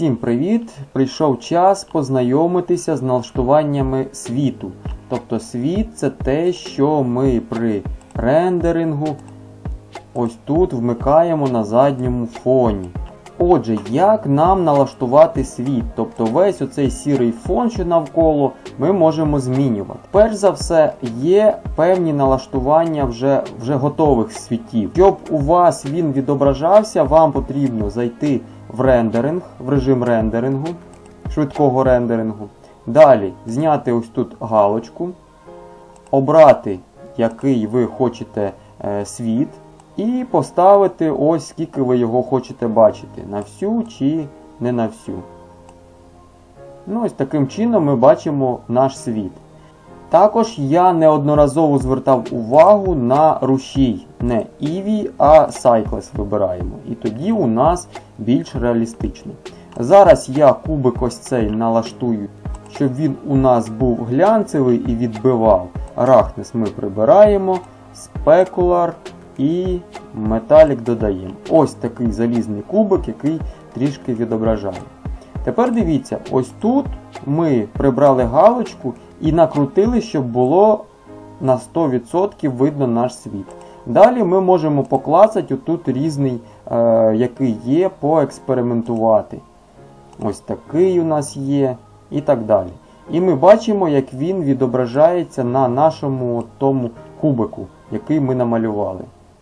Всім привіт! Прийшов час познайомитися з налаштуваннями світу. Тобто світ – це те, що ми при рендерингу ось тут вмикаємо на задньому фоні. Отже, як нам налаштувати світ? Тобто весь оцей сірий фон, що навколо, ми можемо змінювати. Перш за все, є певні налаштування вже готових світів. Щоб у вас він відображався, вам потрібно зайти в рендеринг, в режим рендерингу, швидкого рендерингу. Далі зняти ось тут галочку, обрати, який ви хочете світ, і поставити ось скільки ви його хочете бачити, на всю чи не на всю. Ну, ось таким чином ми бачимо наш світ. Також я неодноразово звертав увагу на рушій. Не Eevee, а Cycles вибираємо. І тоді у нас більш реалістично. Зараз я кубик ось цей налаштую, щоб він у нас був глянцевий і відбивав. Roughness ми прибираємо, Specular і Metallic додаємо. Ось такий залізний кубик, який трішки відображає. Тепер дивіться, ось тут ми прибрали галочку і накрутили, щоб було на 100% видно наш світ. Далі ми можемо поклацати отут різний, який є, поекспериментувати. Ось такий у нас є і так далі. І ми бачимо, як він відображається на нашому тому кубику, який ми намалювали.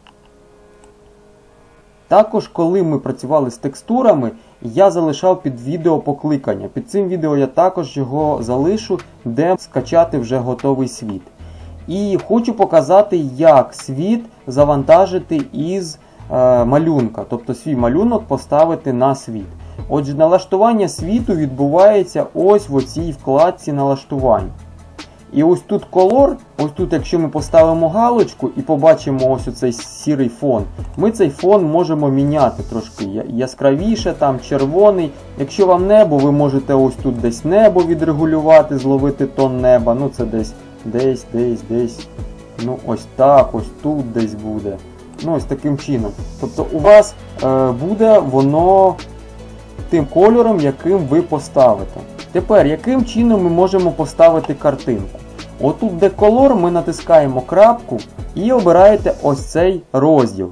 Також, коли ми працювали з текстурами, я залишав під відео покликання. Під цим відео я також його залишу, де скачати вже готовий світ. І хочу показати, як світ завантажити із малюнка. Тобто свій малюнок поставити на світ. Отже, налаштування світу відбувається ось в оцій вкладці налаштувань. І ось тут колор, ось тут якщо ми поставимо галочку і побачимо ось оцей сірий фон, ми цей фон можемо міняти трошки яскравіше, там червоний. Якщо вам небо, ви можете ось тут десь небо відрегулювати, зловити тон неба, ну це десь, ну ось так, ось тут десь буде. Ну ось таким чином. Тобто у вас буде воно тим кольором, яким ви поставите. Тепер, яким чином ми можемо поставити картинку? Отут, де колор, ми натискаємо крапку і обираєте ось цей розділ.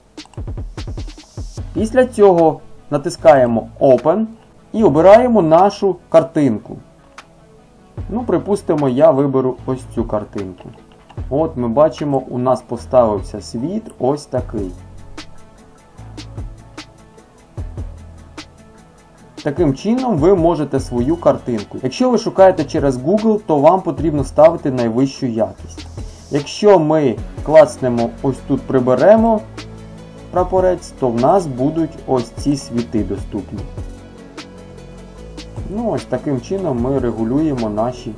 Після цього натискаємо Open і обираємо нашу картинку. Ну, припустимо, я виберу ось цю картинку. От ми бачимо, у нас поставився світ ось такий. Таким чином ви можете свою картинку. Якщо ви шукаєте через Google, то вам потрібно ставити найвищу якість. Якщо ми клацнемо ось тут приберемо прапорець, то в нас будуть ось ці світи доступні. Ну ось таким чином ми регулюємо наші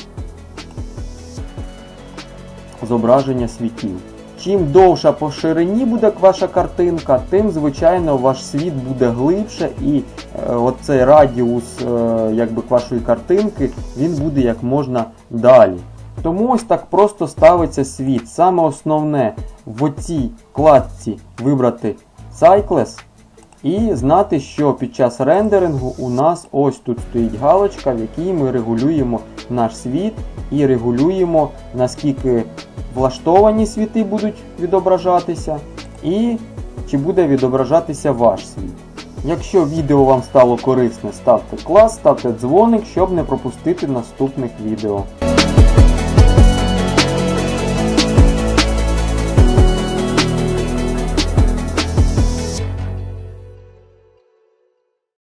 зображення світів. Чим довша по ширині буде ваша картинка, тим, звичайно, ваш світ буде глибше і оцей радіус вашої картинки, він буде як можна далі. Тому ось так просто ставиться світ. Саме основне в оцій вкладці вибрати Cycles і знати, що під час рендерингу у нас ось тут стоїть галочка, в якій ми регулюємо наш світ і регулюємо, наскільки влаштовані світи будуть відображатися і чи буде відображатися ваш світ. Якщо відео вам стало корисне, ставте клас, ставте дзвоник, щоб не пропустити наступних відео.